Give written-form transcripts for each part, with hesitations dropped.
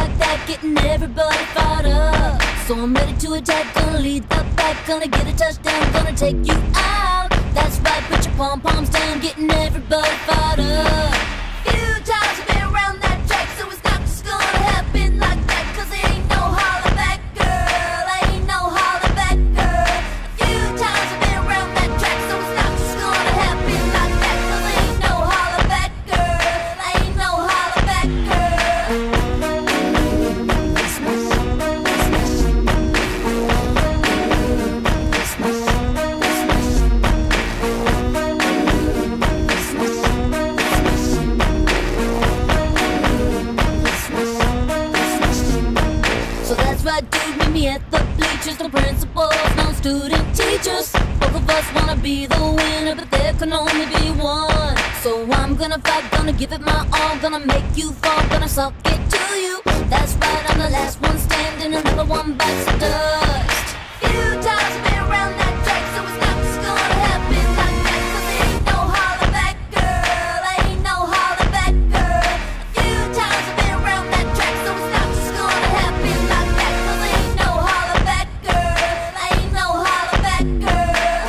like that, getting everybody fired up. So I'm ready to attack, gonna lead the pack, gonna get a touchdown, gonna take you out. That's right, put your pom-poms down, getting everybody fired up. Few times I've been around that track, so it's not just gonna happen like that, cause it ain't no holler back, girl, ain't no holler back, girl. Few times I've been around that track, so it's not just gonna happen like that, cause it ain't no holler back, girl, ain't no holler back, girl. So that's right, dude, meet me at the bleachers. No principals, no student teachers. Both of us wanna be the winner, but there can only be one. So I'm gonna fight, gonna give it my all, gonna make you fall, gonna suck it to you. That's right, I'm the last one standing, another one bites the dust. Few times I've been around that track, so it's not just gonna happen like that, cause it ain't no holler back, girl, ain't no holler back, girl. Few times I've been around that track, so it's not just gonna happen like that, cause it ain't no holler back, girl, ain't no holler back, girl.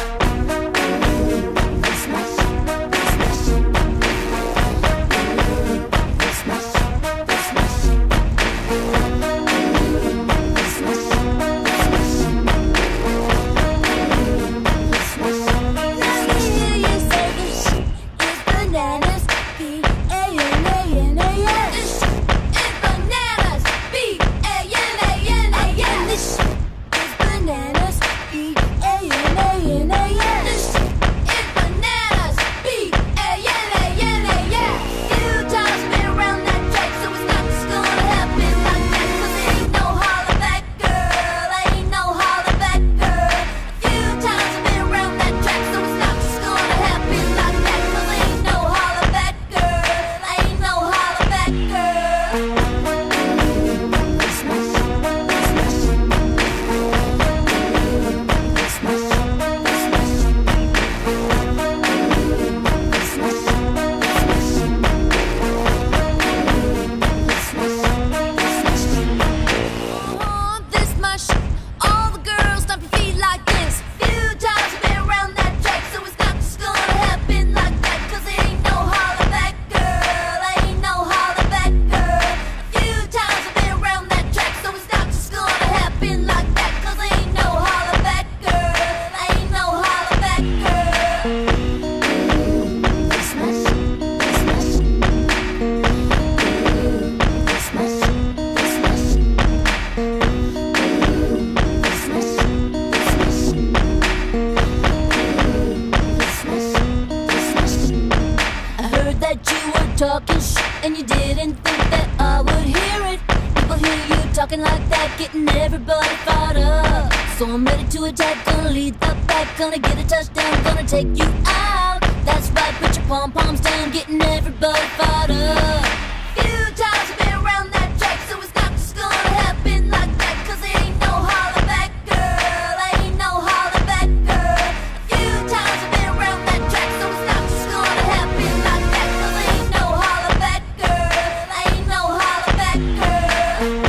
Talking shit and you didn't think that I would hear it. People hear you talking like that, getting everybody fired up. So I'm ready to attack, gonna lead the pack, gonna get a touchdown, gonna take you out. That's right, put your pom-poms down, getting everybody fired up. Few times I've been around that track, so it's not just gonna happen like that, cause it ain't no holler back, girl, ain't no holler back, girl. Few times I've been around that track, so it's not just gonna happen like that, cause it ain't no holler back, girl, ain't no holler back, girl.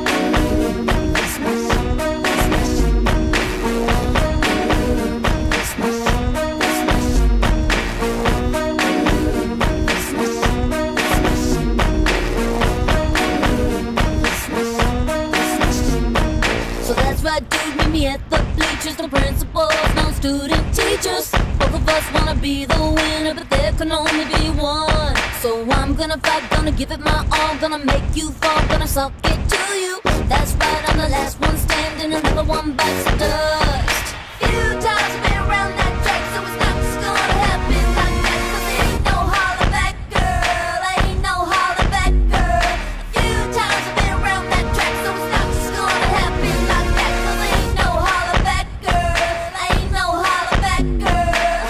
So that's right, dude, meet me at the bleachers. No principals, no student teachers. Both of us wanna be the winner, but there can only be one. So I'm gonna fight, gonna give it my all, gonna make you fall, gonna suck it to you. That's right, I'm the last one standing, another one bites the dust. Few times I've been around that track, so it's not just gonna happen like that, cause it ain't no holler back, girl, ain't no holler back, girl. Few times I've been around that track, so it's not just gonna happen like that, cause it ain't no holler back, girl, ain't no holler back, girl.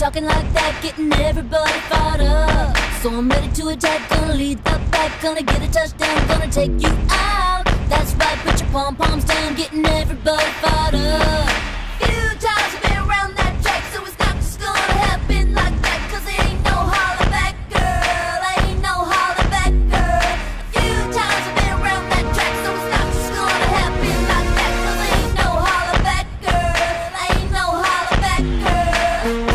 talking like that, getting everybody fired up. So I'm ready to attack, gonna lead the pack, gonna get a touchdown, gonna take you out. That's right, put your pom-poms down, getting everybody fired up. Few times I've been around that track, so it's not just gonna happen like that, cause it ain't no holler back, girl, ain't no holler back, girl. Few times I've been around that track, so it's not just gonna happen like that, cause it ain't no holler back, girl, ain't no holler back, girl.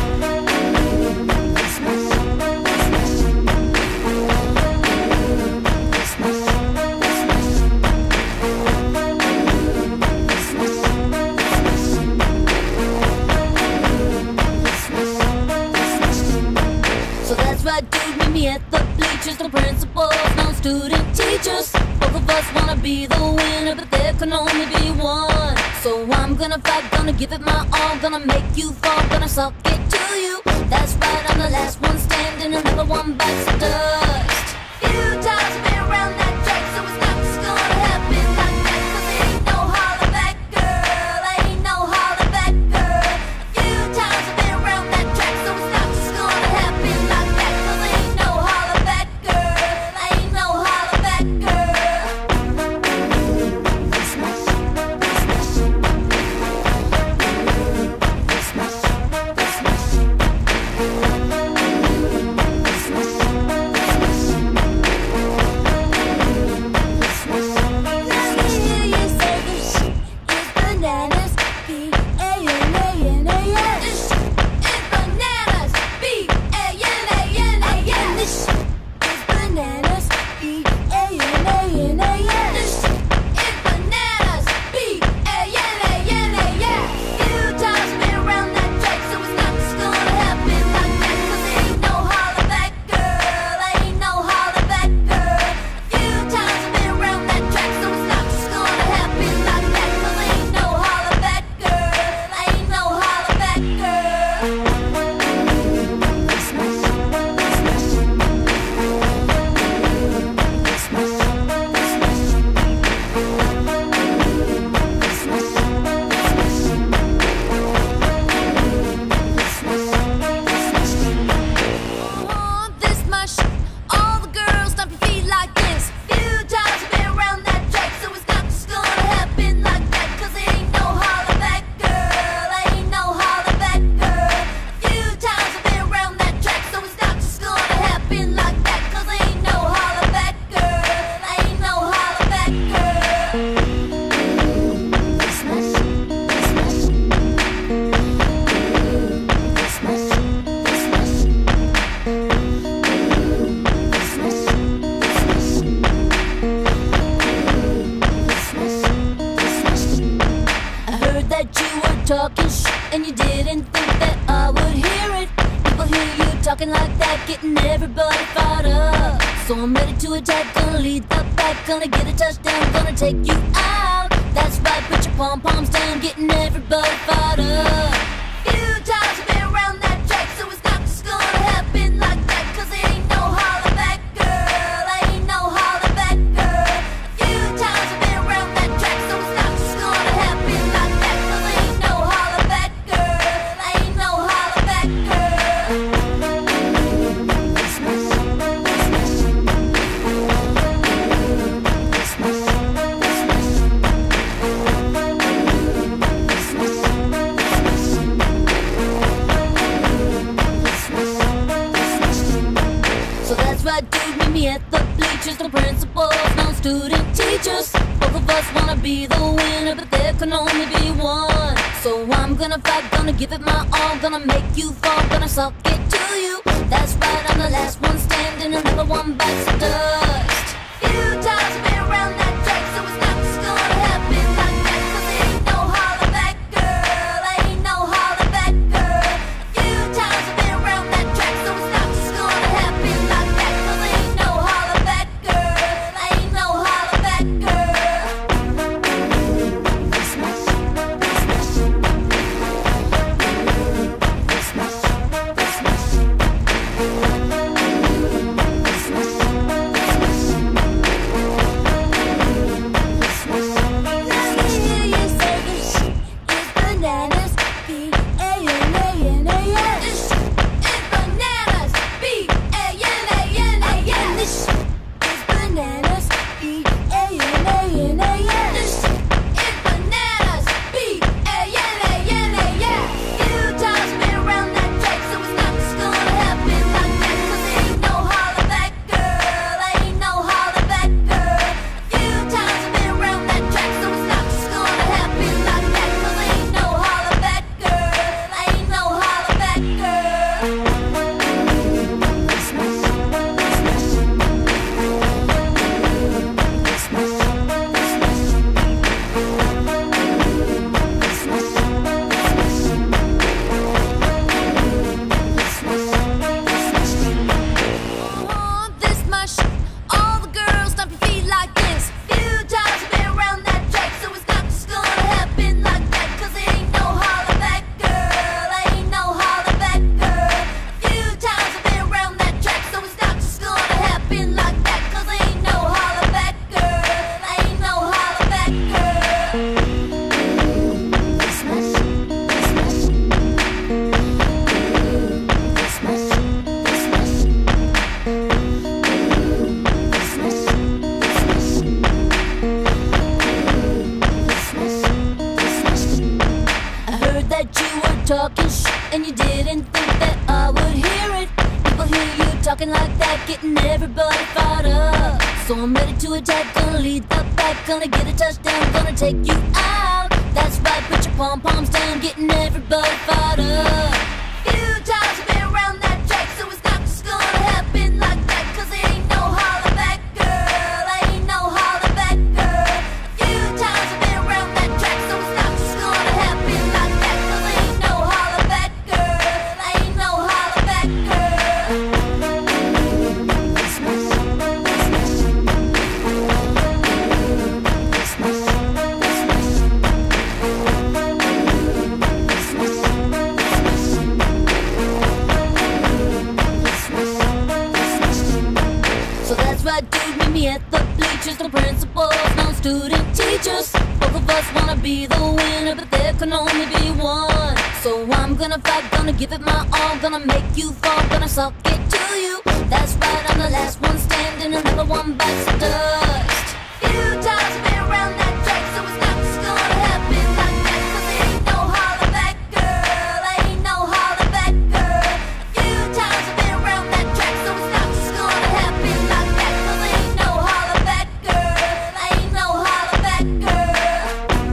Dude, meet me at the bleachers. No principals, no student teachers. Both of us wanna be the winner, but there can only be one. So I'm gonna fight, gonna give it my all, gonna make you fall, gonna suck it to you. That's right, I'm the last one standing, another one bites the dust. Few times I've been around that track, so it's not just gonna happen like that, cause it ain't no holler back, girl, ain't no holler back, girl. Few times I've been around that track, so it's not just gonna happen like that, cause it ain't no holler back, girl, ain't no holler back, girl. Talking shit and you didn't think that I would hear it. People hear you talking like that, getting everybody fired up. So I'm ready to attack, gonna lead the pack, gonna get a touchdown, gonna take you out. That's right, put your pom-poms down, getting everybody fired up. Few times I've been around that track, so it's not just gonna happen like that, cause it ain't no holler back, girl, ain't no holler back, girl. Few times I've been around that track, so it's not just gonna happen like that, cause it ain't no holler back, girl, ain't no holler back, girl. Dude, meet me at the bleachers. No principals, no student teachers. Both of us wanna be the winner, but there can only be one. So I'm gonna fight, gonna give it my all, gonna make you fall, gonna suck it to you. That's right, I'm the last one standing, another one bites the dust. Few times I've been around that track, so it's not just gonna happen like that, cause it ain't no holler back, girl, ain't no holler back, girl. Few times I've been around that track, so it's not just gonna happen like that, cause it ain't no holler back, girl, ain't no holler back, girl. and you didn't think that I would hear it. People hear you talking like that, getting everybody fired up. So I'm ready to attack, gonna lead the pack, gonna get a touchdown, gonna take you out. That's right, put your pom-poms down, getting everybody fired up. Few times I've been around that track, so it's not just gonna happen like that, cause it ain't no holler back, girl, ain't no holler back, girl. Few times I've been around that track, so it's not just gonna happen like that, cause it ain't no holler back, girl, ain't no holler back, girl. So that's right, dude, meet me at the bleachers. No principals, no student teachers. Both of us wanna be the winner, but there can only be one. So I'm gonna fight, gonna give it my all, gonna make you fall, gonna suck it to you. That's right, I'm the last one standing, another one bites the dust. Few times I've been around that track, so it's not just gonna happen like that, cause it ain't no holler back, girl, ain't no holler back, girl. Few times I've been around that track, so it's not just gonna happen like that, cause it ain't no holler back, girl, ain't no holler back, girl.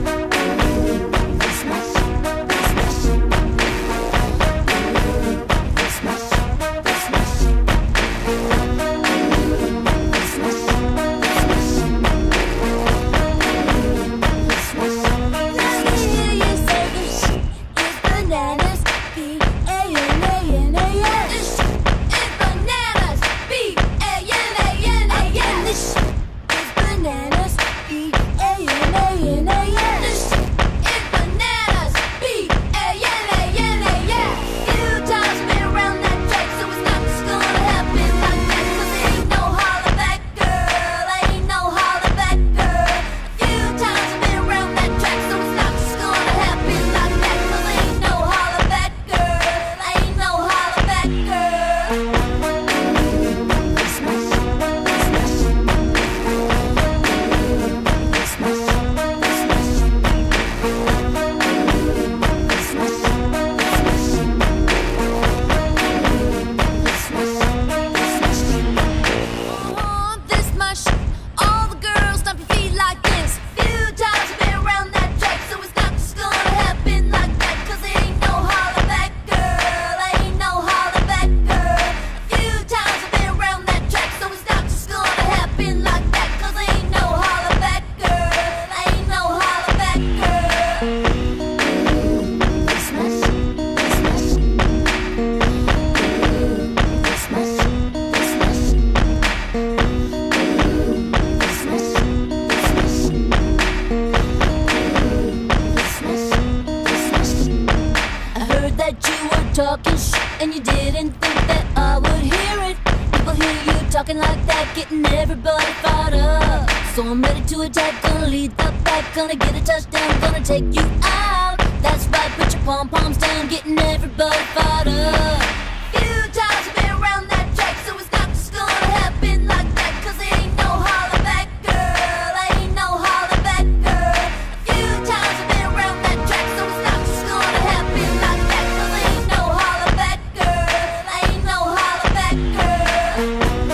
Talking and you didn't think that I would hear it. People hear you talking like that, getting everybody fired up. So I'm ready to attack, gonna lead the pack, gonna get a touchdown, gonna take you out. That's right, put your pom-poms down, getting everybody fired up. Few times I've been around that track, so it's not just gonna happen like that, cause it ain't no holler back, girl, ain't no holler back, girl. Few times I've been around that track, so it's not just gonna happen like that, cause it ain't no holler back, girl, ain't no holler back, girl.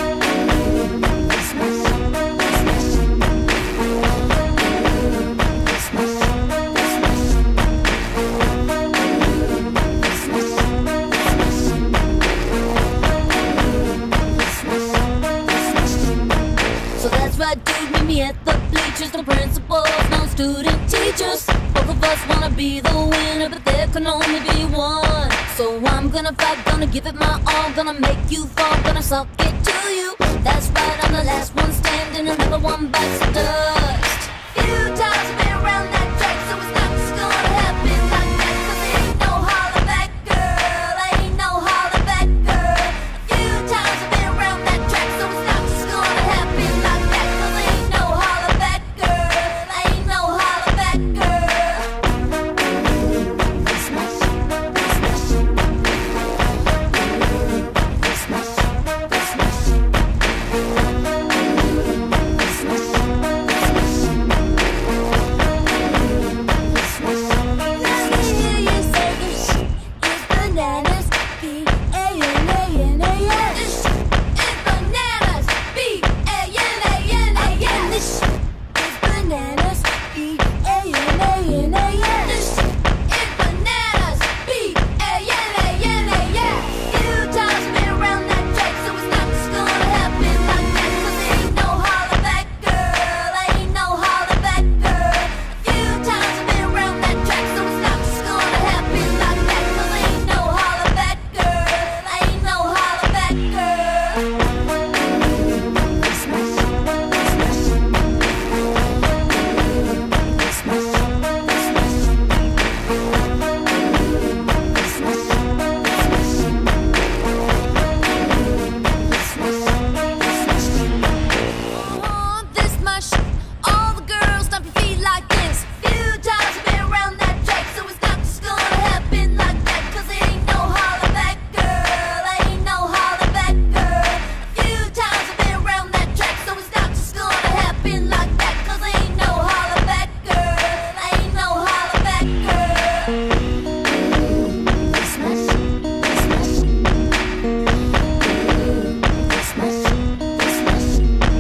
So that's right, dude, meet me at the bleachers. No principals, no student teachers. Both of us wanna be the winner, but there can only be one. So I'm gonna fight, gonna give it my all, gonna make you fall, gonna suck it to you. That's right, I'm the last one standing, another one bites the dust. Few times I've been around that track, so it's not just gonna happen like that, cause it ain't no holler back, girl, ain't no holler back, girl. Few times I've been around that track, so it's not just gonna happen like that, cause it ain't no holler back, girl, ain't no holler back, girl. bananas, B-A-N-A-N-A-S. This shit is bananas, B-A-N-A-N-A-S. This shit is bananas, B-A-N-A-N-A-S. This shit is bananas, B-A-N-A-N-A-S. Few times been around that track, so it's not just gonna happen like that. 'Cause ain't no holler back, girl, ain't no holler back, girl. Few times been around that track, so it's not just gonna happen like that. 'Cause ain't no holler back, girl, ain't no holler back, girl. This my shit. All the girls, stomp your feet like this. Few times I've been around that track, so it's not just gonna happen like that. 'Cause ain't no holler back, girl, ain't no holler back, girl. Few times I've been around that track, so it's not just gonna happen like that. 'Cause ain't no holler back, girl, ain't no holler back, girl. This my shit, this my shit. This my shit, this my shit.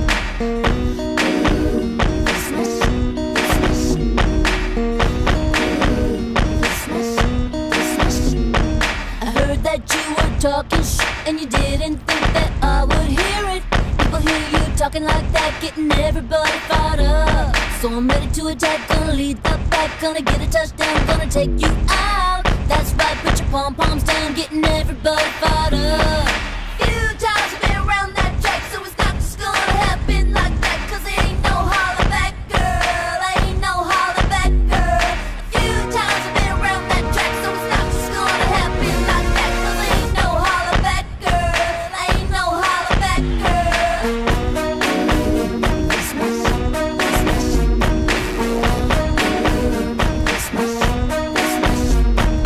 I heard that you were talking shit and you didn't think that I would hear it. People hear you talking like that, getting everybody fired up. So I'm ready to attack, gonna lead the pack, gonna get a touchdown, gonna take you out. That's right, put your pom-poms down, getting everybody fired up. Few times I've been around that track, so it's not just gonna happen like that. 'Cause ain't no holler back, girl, ain't no holler back, girl. Few times I've been around that track, so it's not just gonna happen like that. 'Cause ain't no holler back, girl, ain't no holler back, girl. This my shit, this my shit. This my shit, this my shit.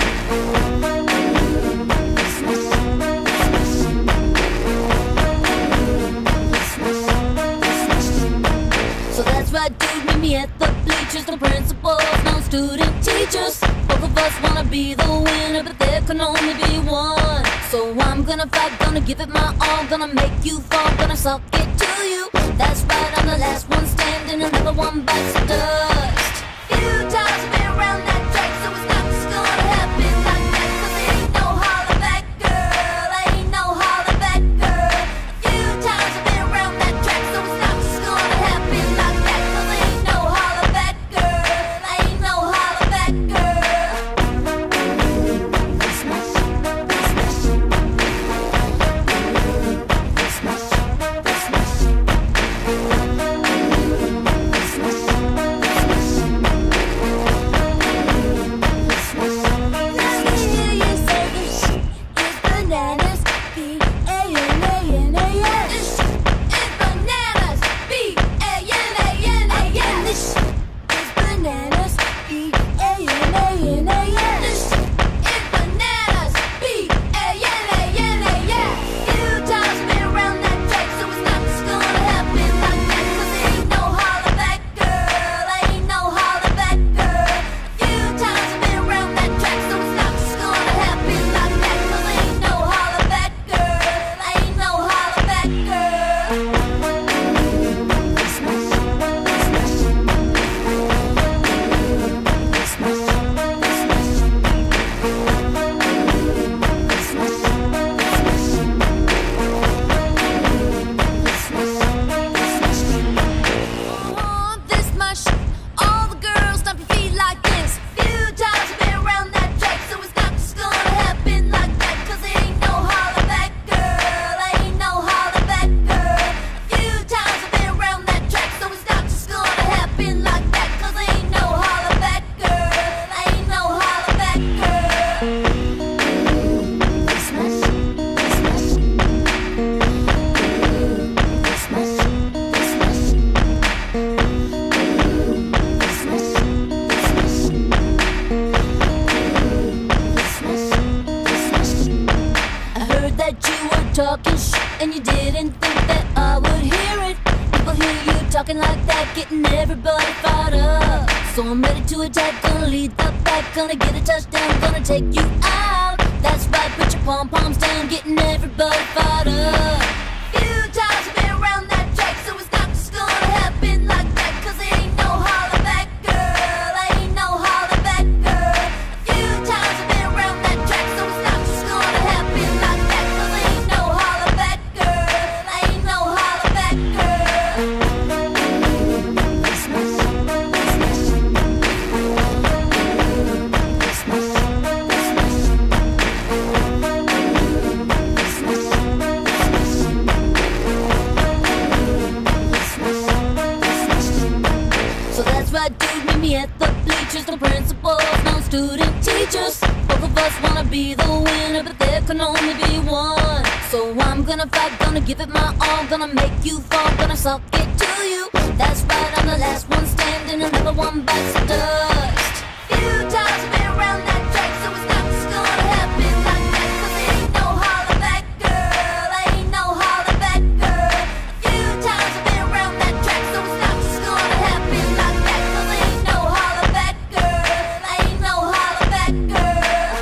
This my shit, this my shit. So that's right, dude, meet me at the bleachers. No principals, no student teachers. Both of us wanna be the winner, but there can only be one. So I'm gonna fight, gonna give it my all, gonna make you fall, gonna suck it to you. That's right, I'm the last one standing, another one bites the dust. Few times I've been around that track, so it's not just gonna happen like that. 'Cause ain't no holler back, girl, ain't no holler back, girl. Few times I've been around that track, so it's not just gonna happen like that. 'Cause ain't no holler back, girl, ain't no holler back, girl. This my shit, this my shit. This my shit, this my shit. This my shit, this my shit. This my shit. Let me hear you say this shit is bananas, B-A-N-A-N-A-S. This shit is bananas, B-A-N-A-N-A-S. This shit is bananas, B-A-N-A-N-A-S. This shit is bananas, B-A-N-A-N-A-S. Few times been around that track, so it's not just gonna happen like that. 'Cause ain't no holler back, girl, ain't no holler back, girl. Few times been around that track, so it's not just gonna happen like that. 'Cause ain't no holler back, girl, ain't no holler back, girl. This my shit, this my shit. This my shit, this my shit. This my shit, this my shit. This my shit, this my shit. This my shit. All the girls, stomp your feet like this. Few times I've been around that track, so it's not just gonna happen like that. 'Cause ain't no holler back, girl, ain't no holler back, girl. Few times I've been around that track, so it's not just gonna happen like that. 'Cause ain't no holler back, girl, ain't no holler back, girl. This my shit, this my shit. This my shit, this my shit. This my shit, this my shit. This my shit, this my shit. I heard that you were talking shit and you didn't think that I would hear it. People hear you talking like that, getting everybody fired up. So I'm ready to attack, gonna lead the pack, gonna get a touchdown, gonna take you out. That's right, pom-poms down, getting everybody fired up. Few times I've been around that track, so it's not just gonna happen like that, 'cause it ain't no holler back, girl, ain't no holler back, girl. Few times I've been around that track, so it's not just gonna happen like that, 'cause it ain't no holler back, girl, ain't no holler back, girl. So that's right, dude, meet me at the bleachers. No principals, no student teachers. Both of us wanna be the winner, but there can only be one. So I'm gonna fight, gonna give it my all, gonna make you fall, gonna suck it to you. That's right, I'm the last one standing, another one bites the dust. Few times I've been around that track, so it's not just gonna happen like that, 'cause it ain't no holler back, girl, ain't no holler back, girl. Few times I've been around that track, so it's not just gonna happen like that, 'cause it ain't no holler back, girl, ain't no holler back, girl.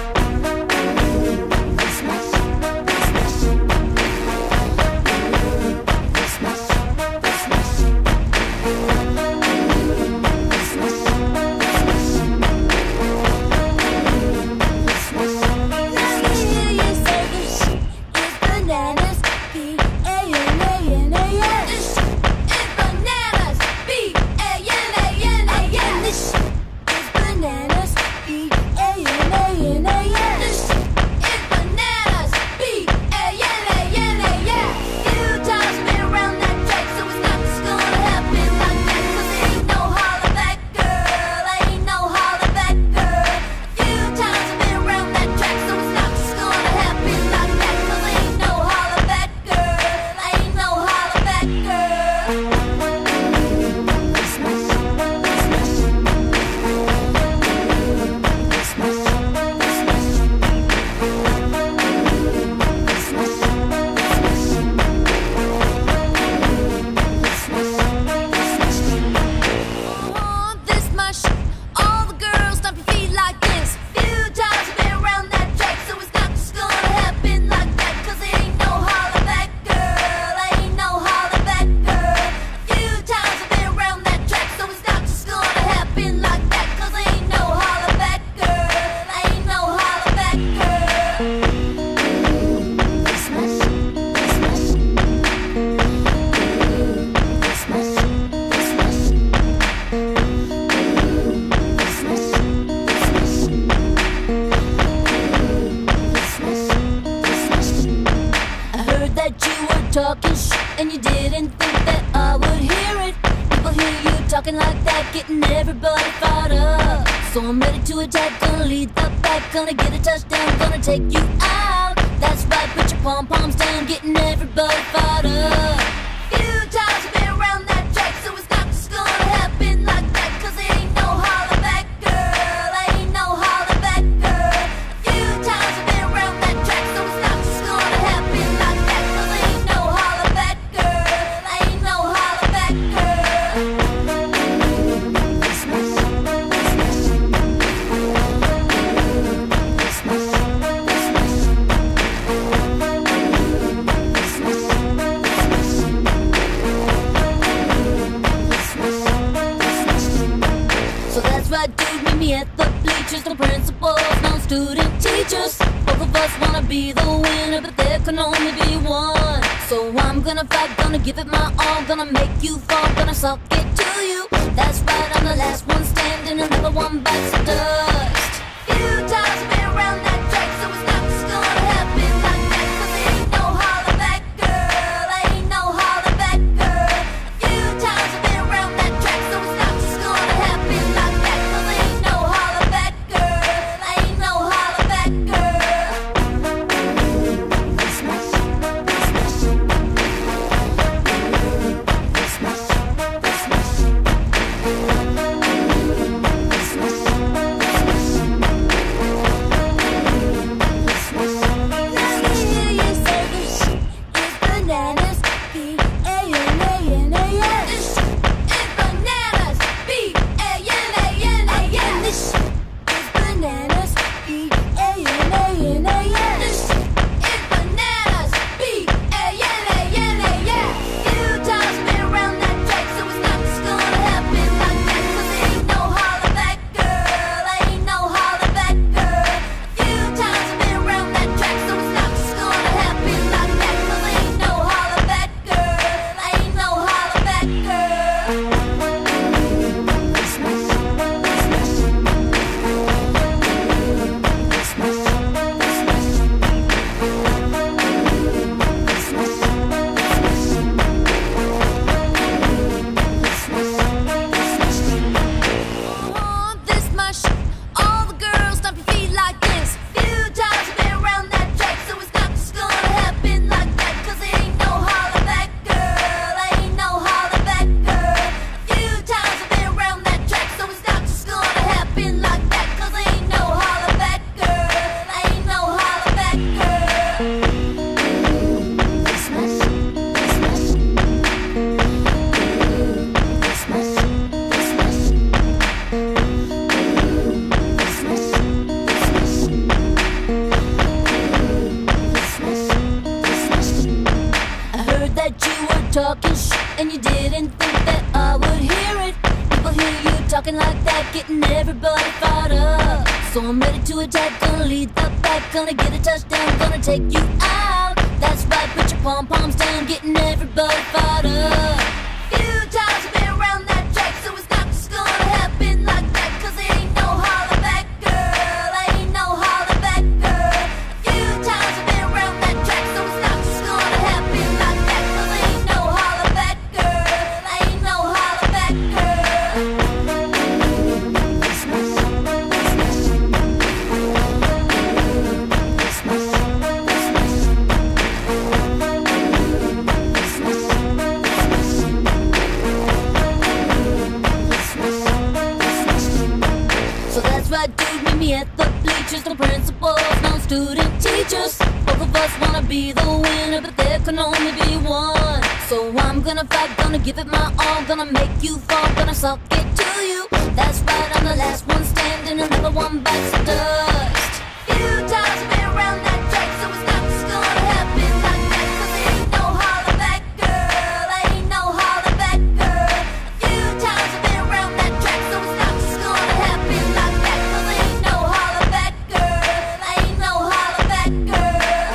Bananas, B-A-N-A-N-A-N. This is bananas, B-A-N-A-N-A-N. This is bananas, B-A-N-A-N-A-N. This is bananas, B-A-N-A-N-A-N. Few times I've been around that track, so it's not just gonna happen like that, 'cause it ain't no holler back, girl, ain't no holler back, girl. Few times I've been around that track, so it's not just gonna happen like that, 'cause it ain't no holler back, girl, ain't no holler back, girl. This my shit. All the girls stomp your feet like this. Few times I've been around that track, so it's not just gonna happen like that, 'cause it ain't no holler back, girl, ain't no holler back, girl. Few times I've been around that track, so it's not just gonna happen like that, 'cause it ain't no holler back, girl, ain't no holler back, girl. I heard that you were talking shit, and you didn't think that I would hear it. People hear you talking like that, getting everybody fired up. So I'm ready to attack, gonna lead the pack, gonna get a touchdown, gonna take you out. That's right, put your pom-poms down, getting everybody fired up. Few times I've been around that track, so it's not just gonna happen like that, 'cause it ain't no holler back, girl, ain't no holler back, girl. Few times I've been around that track, so it's not just gonna happen like that, 'cause it ain't no holler back, girl, ain't no holler back, girl. So that's right, dude, meet me at the bleachers. No principals, no student teachers. Both of us wanna be the winner, but there can only be one. So I'm gonna fight, gonna give it my all, gonna make you fall, gonna suck it to you. That's right, I'm the last one standing, another one bites the dust. Few times I've been around that track, so it's not just gonna happen like that, 'cause it ain't no holler back, girl, ain't no holler back, girl. Few times I've been around that track, so it's not just gonna happen like that, 'cause it ain't no holler back, girl, ain't no holler back, girl. talking shit and you didn't think that I would hear it. People hear you talking like that, getting everybody fired up. So I'm ready to attack, gonna lead the pack, gonna get a touchdown, gonna take you out. That's right, put your pom-poms down, getting everybody fired up. Few times I've been around that track, so it's not just gonna happen like that, cause there ain't no holler back, girl, ain't no holler back, girl. Few times I've been around that track, so it's not just gonna happen like that, cause there ain't no holler back, girl, ain't no holler back, girl. Dude, meet me at the bleachers. No principals, no student teachers. Both of us wanna be the winner, but there can only be one. So I'm gonna fight, gonna give it my all, gonna make you fall, gonna suck it to you. That's right, I'm the last one standing, another one bites the dust. Few times I've been around that track, so it's not just gonna happen like that, cause there ain't no holler back, girl, ain't no holler back, girl. A few times I've been around that track, so it's not just gonna happen like that, cause there ain't no holler back, girl, ain't no holler back, girl.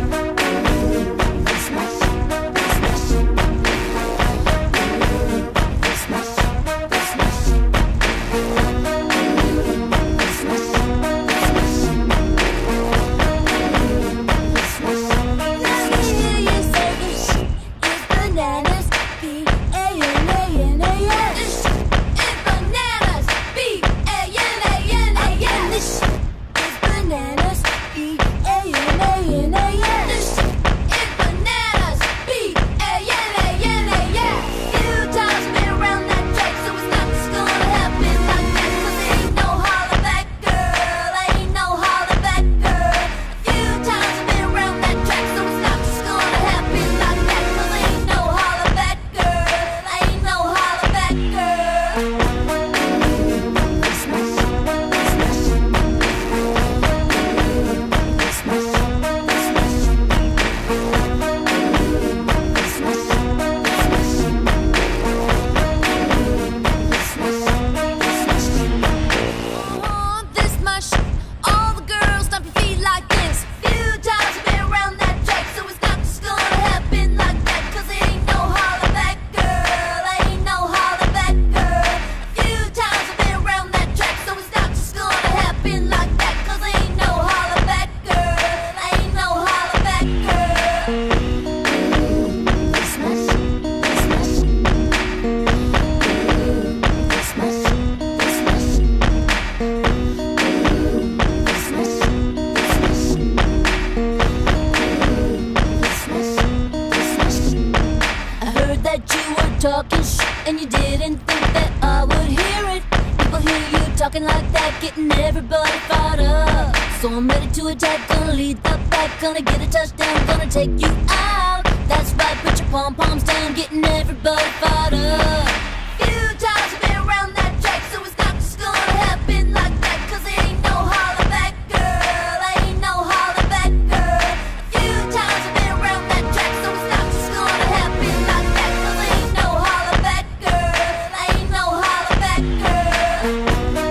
Talking shit and you didn't think that I would hear it. People hear you talking like that, getting everybody fired up. So I'm ready to attack, gonna lead the pack, gonna get a touchdown, gonna take you out. That's right, put your pom-poms down, getting everybody fired up. Few times I've been around that track, so it's not just gonna happen like that, cause there ain't no holler back, girl, ain't no holler back, girl. A few times I've been around that track, so it's not just gonna happen like that, cause there ain't no holler back, girl, ain't no holler back, girl.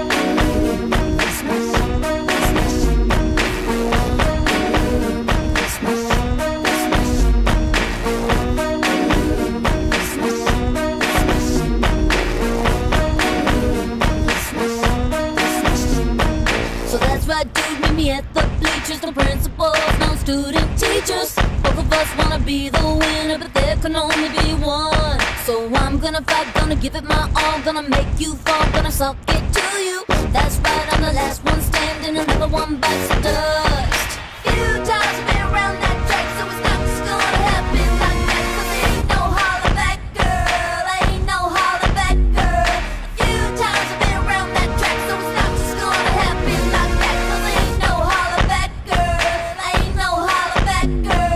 Dude, meet me at the bleachers. No principals, no student teachers. Both of us wanna be the winner, but there can only be one. So I'm gonna fight, gonna give it my all, gonna make you fall, gonna suck it to you. That's right, I'm the last one standing, another one bites the dust. Few times I've been around that track, so it's not just gonna happen like that, cause there ain't no holler back, girl, ain't no holler back, girl. A few times I've been around that track, so it's not just gonna happen like that, cause there ain't no holler back, girl, ain't no holler back, girl.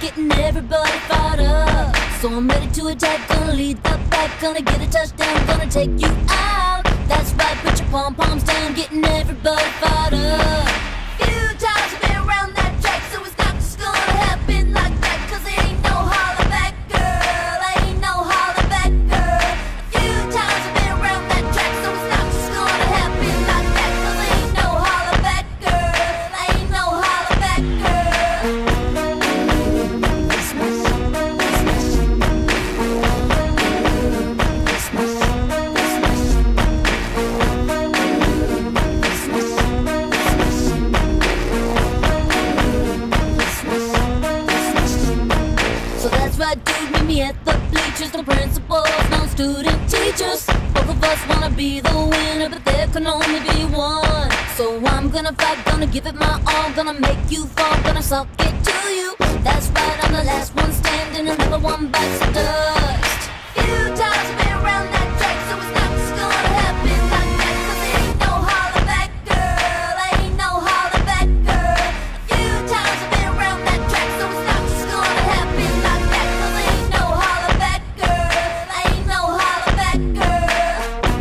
getting everybody fired up. So I'm ready to attack, gonna lead the pack, gonna get a touchdown, gonna take you out. That's right, put your pom-poms down, getting everybody fired up. Few times I've been around that track, so it's not just gonna happen like that, 'cause there ain't no holler back, girl, ain't no holler back, girl. Few times I've been around that track, so it's not just gonna happen like that, 'cause there ain't no holler back, girl, ain't no holler back, girl. So that's right, dude, meet me at the bleachers. No principals, no student teachers. Both of us wanna be the winner, but there can only be one. So I'm gonna fight, gonna give it my all, gonna make you fall, gonna suck it to you. That's right, I'm the last one standing, another one bites the dust. Few times I've been around that track, so it's not just gonna happen like that, 'cause there ain't no holler back, girl, ain't no holler back, girl. Few times I've been around that track, so it's not just gonna happen like that, 'cause there ain't no holler back, girl, ain't no holler back, girl.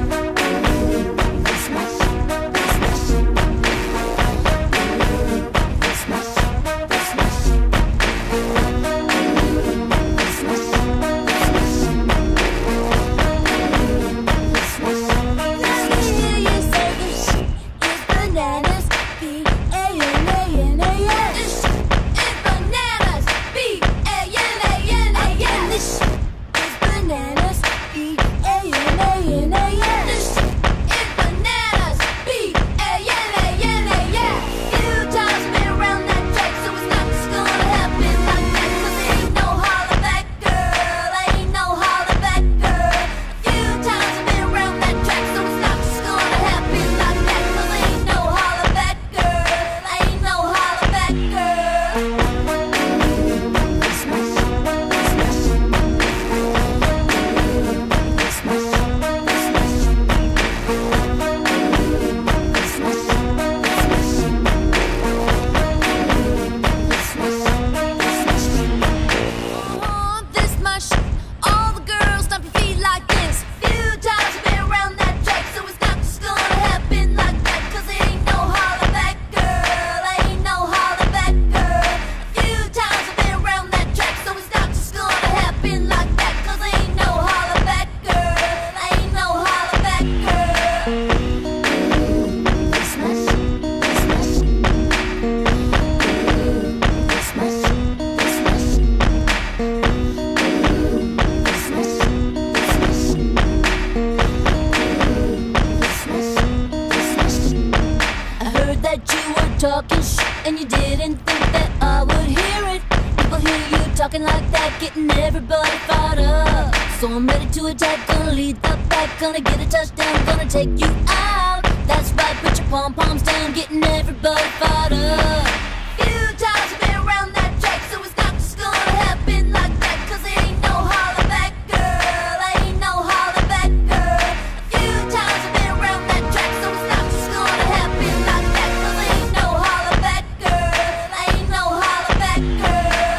Talking shit and you didn't think that I would hear it. People hear you talking like that, getting everybody fired up. So I'm ready to attack, gonna lead the pack, gonna get a touchdown, gonna take you out. That's right, put your pom-poms down, getting everybody fired up. Few times I've been around that track, so it's not just gonna happen like that, 'cause there ain't no holler back, girl, ain't no holler back, girl. Few times I've been around that track, so it's not just gonna happen like that, 'cause there ain't no holler back, girl, ain't no holler back, girl.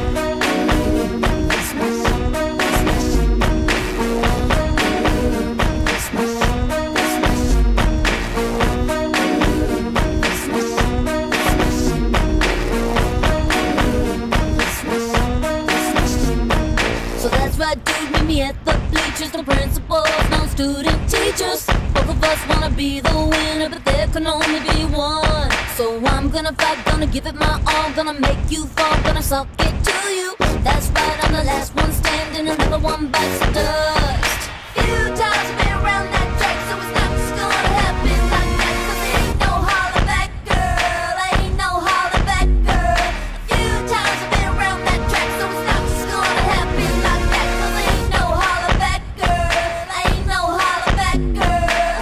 So that's right, dude, meet me at the bleachers. No principals, no student teachers. Both of us wanna be the winner, but there can only be one. So I'm gonna fight, gonna give it my all, gonna make you fall, gonna suck it to you. That's right, I'm the last one standing, another one bites the dust. Few times I've been around that track, so it's not just gonna happen like that, 'cause there ain't no holler back, girl, ain't no holler back, girl. Few times I've been around that track, so it's not just gonna happen like that, 'cause there ain't no holler back, girl, ain't no holler back, girl.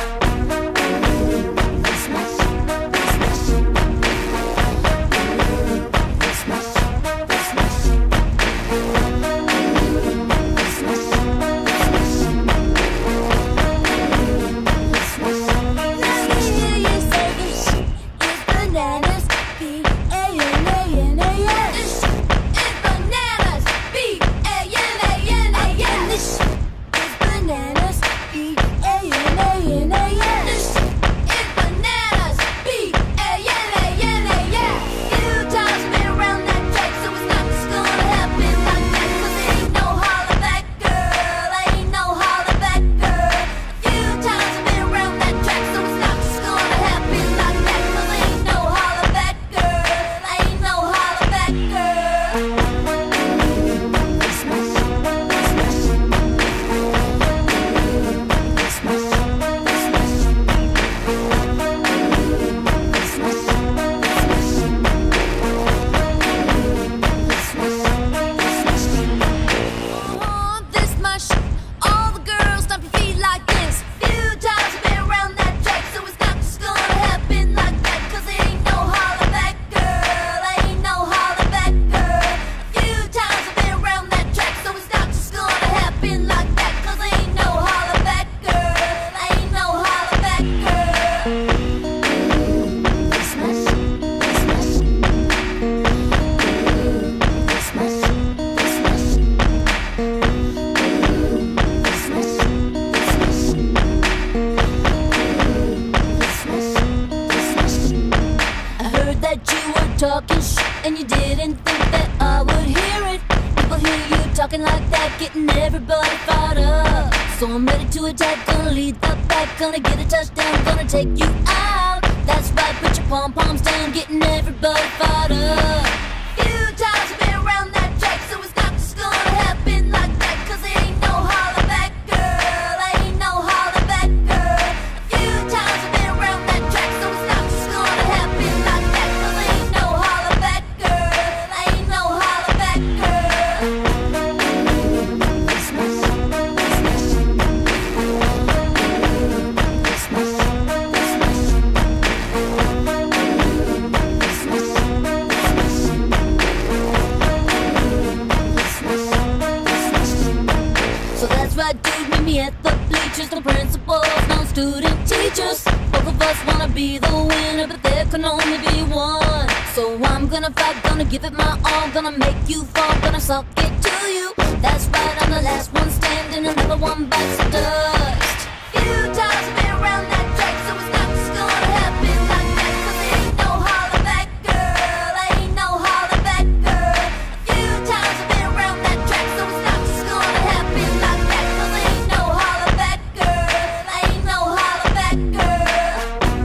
getting everybody fired up. So I'm ready to attack, gonna lead the pack, gonna get a touchdown, gonna take you out. That's right, put your pom-poms down, getting everybody fired up. Few times I've been around that track, so it's not just gonna happen like that, 'cause there ain't no holler back, girl, ain't no holler back, girl. A few times I've been around that track, so it's not just gonna happen like that, 'cause there ain't no holler back, girl, ain't no holler back, girl. So that's right, dude, meet me at the bleachers. No principals, no student teachers. Both of us wanna be the winner, but there can only be one. So I'm gonna fight, gonna give it my all, gonna make you fall, gonna suck it to you. That's right, I'm the last one standing, another one bites the dust. Few times I've been around that track, so it's not just gonna happen like that, 'cause there ain't no holler back, girl, ain't no holler back, girl. A few times I've been around that track, so it's not just gonna happen like that, 'cause there ain't no holler back, girl, ain't no holler back, girl.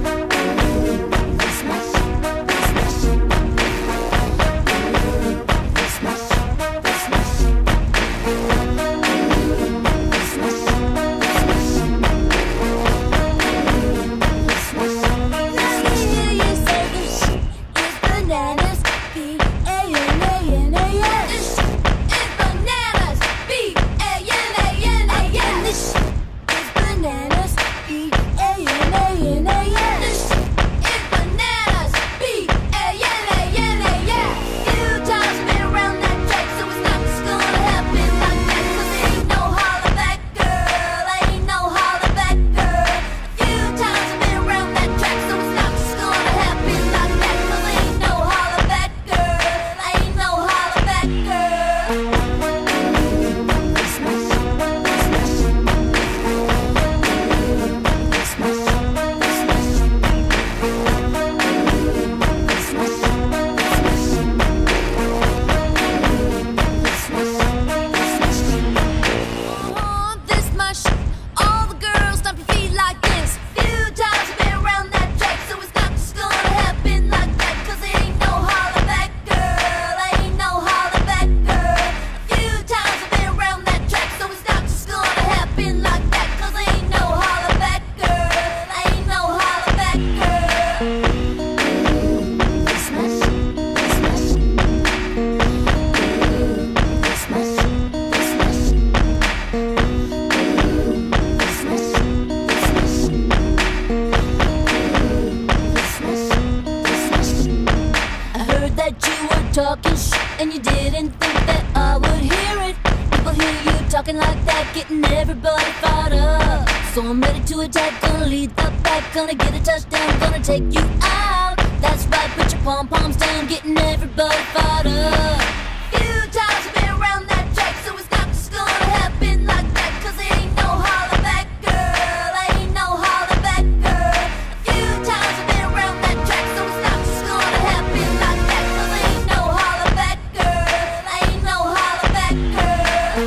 Talking shit and you didn't think that I would hear it. People hear you talking like that, getting everybody fired up. So I'm ready to attack, gonna lead the pack, gonna get a touchdown, gonna take you out. That's right, put your pom-poms down, getting everybody fired up. Few times I've been around that track, so it's not just gonna happen like that, 'cause there ain't no holler back, girl, ain't no holler back, girl. A few times I've been around that track, so it's not just gonna happen like that, 'cause there ain't no holler back, girl, ain't no holler back, girl.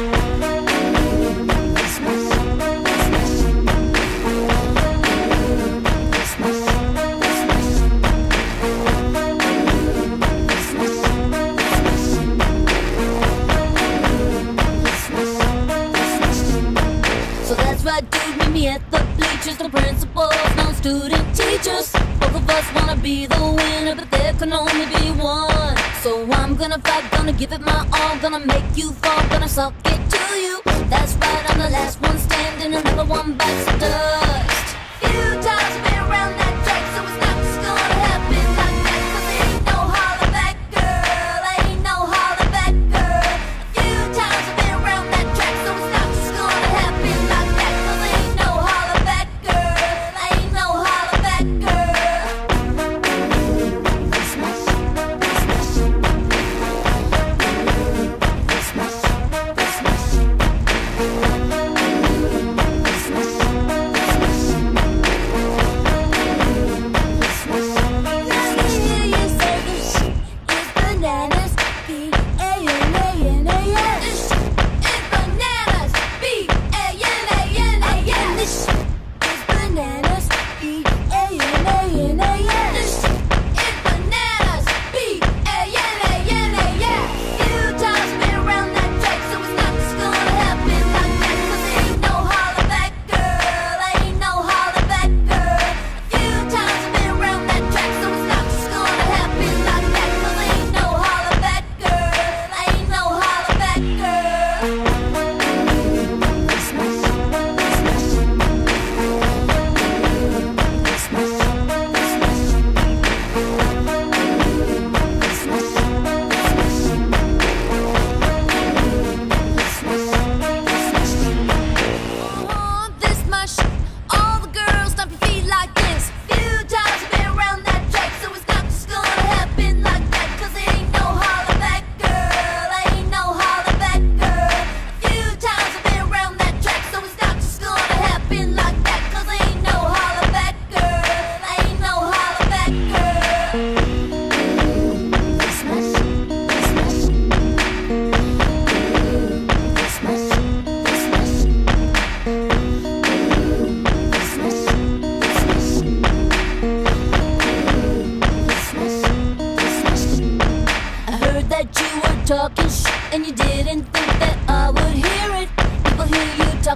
So that's right, dude, meet me at the bleachers. No principals, no student teachers. Both of us wanna be the winner, but there can only be one. So I'm gonna fight, gonna give it my all, gonna make you fall, gonna suck it to you. That's right, I'm the last one standing, another one bites the dust. Few times I've been around that track, so it's not just gonna happen like that, 'cause there ain't no holler back, girl, ain't no holler back, girl. A few times I've been around that track, so it's not just gonna happen like that, 'cause there ain't no holler back, girl, ain't no holler back, girl.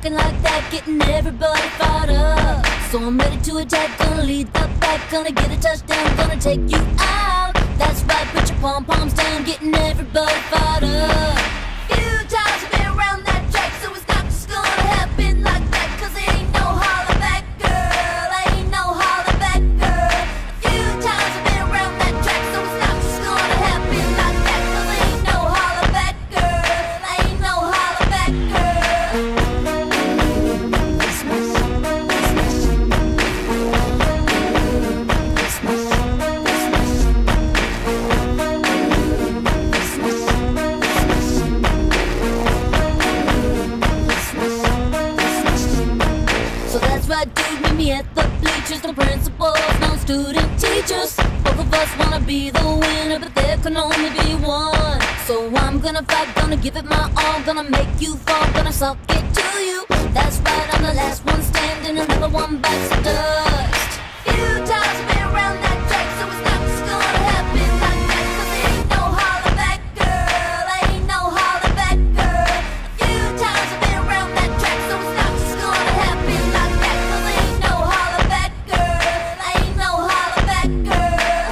talking like that, getting everybody fired up. So I'm ready to attack, gonna lead the pack, gonna get a touchdown, gonna take you out. That's right, put your pom-poms down, getting everybody fired up. Few times I've been around that track, so it's not just gonna happen like that, 'cause there ain't no holler back, girl, ain't no holler back, girl. Few times I've been around that track, so it's not just gonna happen like that, 'cause there ain't no holler back, girl, ain't no holler back, girl. So that's right, dude, meet me at the bleachers. No principals, no student teachers. Both of us wanna be the winner, but there can only be one. So I'm gonna fight, gonna give it my all, gonna make you fall, gonna suck it to you. That's right, I'm the last one standing, another one bites the dust. Few times I've been around that track, so it's not just gonna happen like that, 'cause there ain't no holler back, girl, ain't no holler back, girl. Few times I've been around that track, so it's not just gonna happen like that, 'cause there ain't no holler back, girl, ain't no holler back, girl.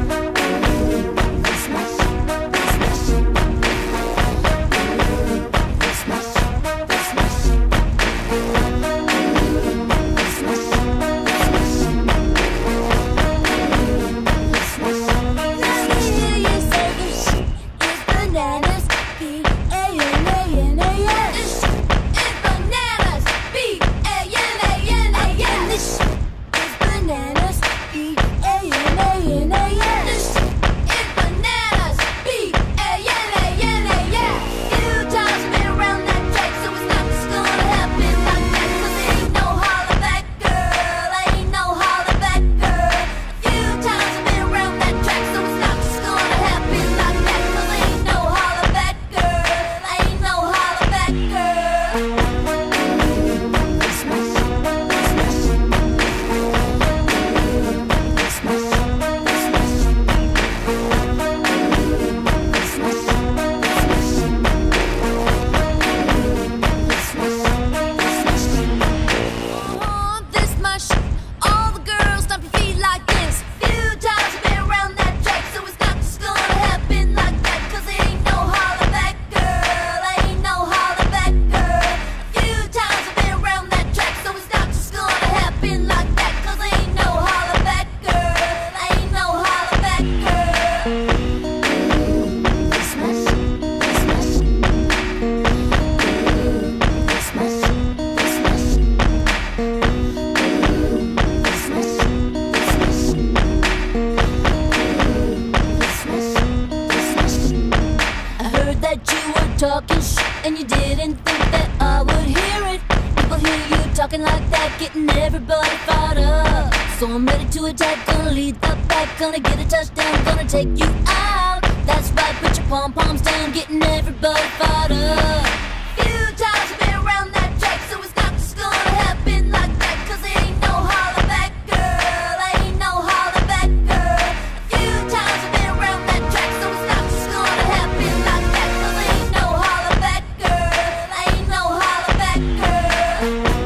Talking shit and you didn't think that I would hear it. People hear you talking like that, getting everybody fired up. So I'm ready to attack, gonna lead the pack, gonna get a touchdown, gonna take you out. That's right, put your pom-poms down, getting everybody fired up. Few times I've been around that track, so it's not just gonna happen like that, 'cause there ain't no holler back, girl, ain't no holler back, girl. Few times I've been around that track, so it's not just gonna happen like that, 'cause there ain't no holler back, girl, ain't no holler back, girl.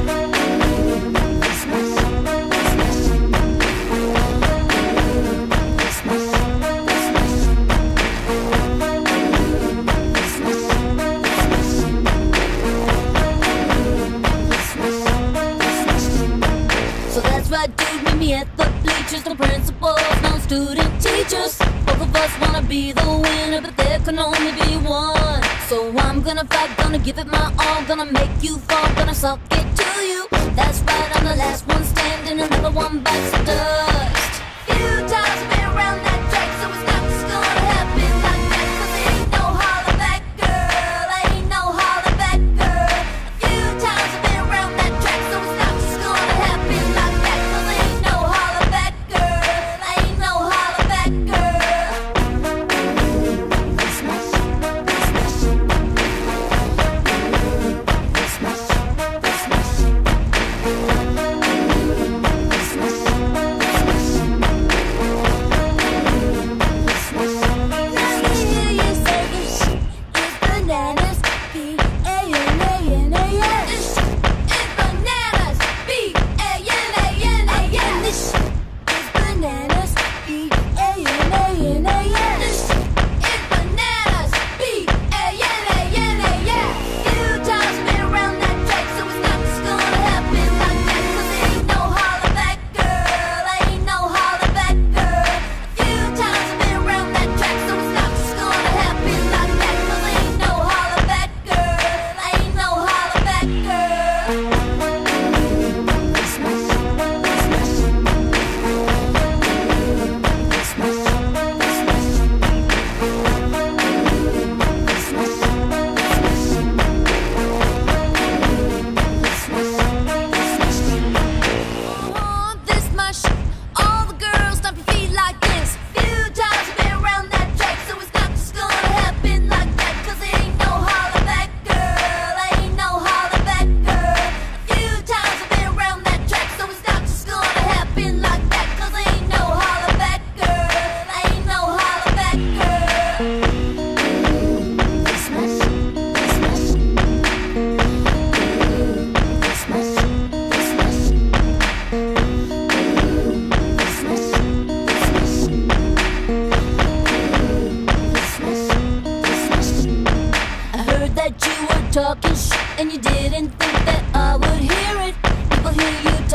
So that's right, dude, meet me at the bleachers. No principals, no student teachers. Both of us wanna be the winner, but there can only be one. So I'm gonna fight, gonna give it my all, gonna make you fall, gonna suck it to you. That's right, I'm the last one standing, another one bites the dust. Few times I've been around that track, so it's not just gonna happen like that, 'cause there ain't no holler back, girl, ain't no holler back, girl. Few times I've been around that track, so it's not just gonna happen like that, 'cause there ain't no holler back, girl, ain't no holler back, girl.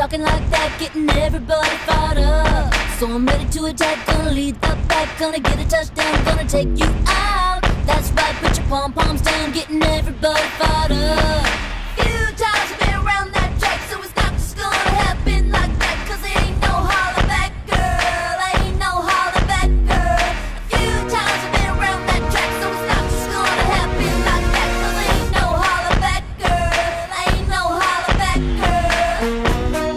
talking like that, getting everybody fired up. So I'm ready to attack, gonna lead the pack, gonna get a touchdown, gonna take you out. That's right, put your pom-poms down, getting everybody fired up. Few times I've been around that track, so it's not just gonna happen like that, cause it ain't no holler back, girl, ain't no holler back, girl. Few times I've been around that track, so it's not just gonna happen like that, cause it ain't no holler back, girl, ain't no holler back, girl.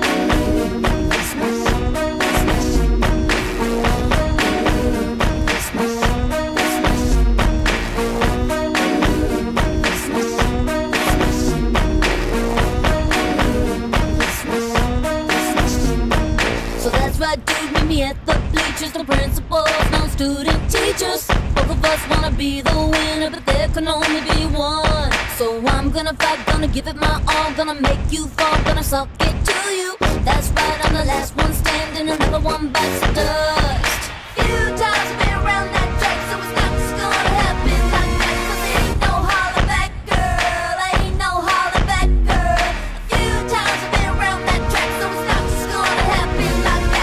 Right, dude, meet me at the bleachers. No principals, no student teachers. Both of us wanna be the winner, but there can only be one. So I'm gonna fight, gonna give it my all, gonna make you fall, gonna suck it to you. That's right, I'm the last one standing, another one bites the dust. Few times I've been around that track, so it's not just gonna happen like that, cause it ain't no holler back, girl, ain't no holler back, girl. Few times I've been around that track, so it's not just gonna happen like that.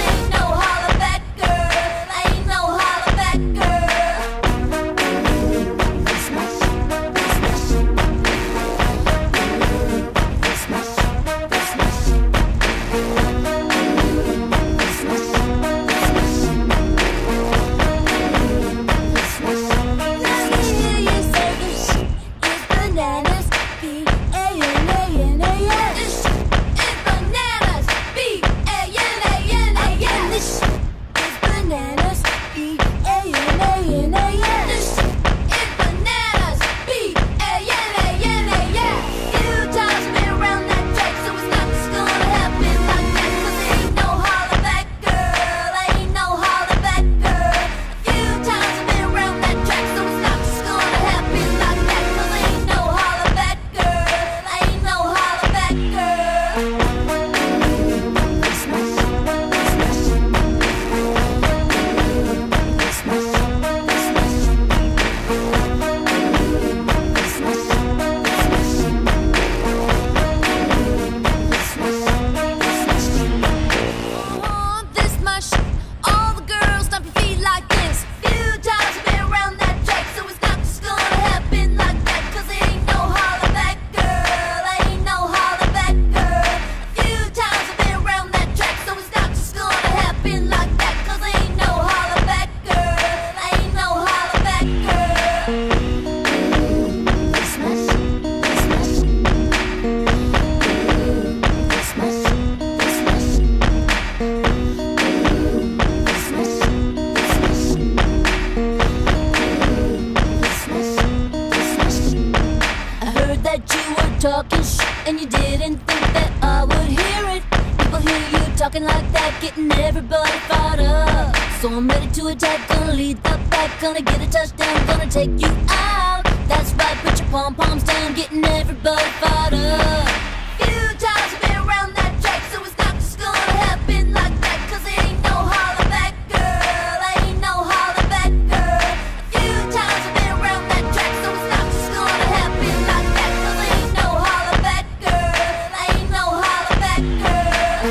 Talking shit and you didn't think that I would hear it. People hear you talking like that, getting everybody fired up. So I'm ready to attack, gonna lead the pack, gonna get a touchdown, gonna take you out. That's right, put your pom-poms down, getting everybody fired up. Few times I've been around that track, so it's not just gonna happen like that, cause it ain't no holler back, girl, ain't no holler back, girl. Few times I've been around that track, so it's not just gonna happen like that, cause it ain't no holler back, girl, ain't no holler back, girl.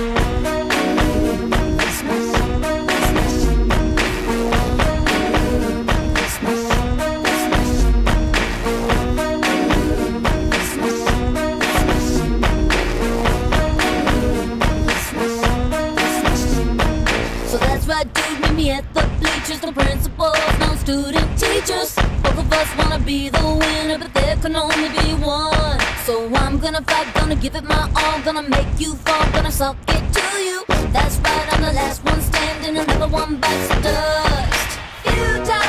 Right, dude, meet me at the bleachers. No principals, no student teachers. Both of us wanna be the winner, but there can only be one. So I'm gonna fight, gonna give it my all, gonna make you fall, gonna suck it to you. That's right, I'm the last one standing, another one bites the dust. Few times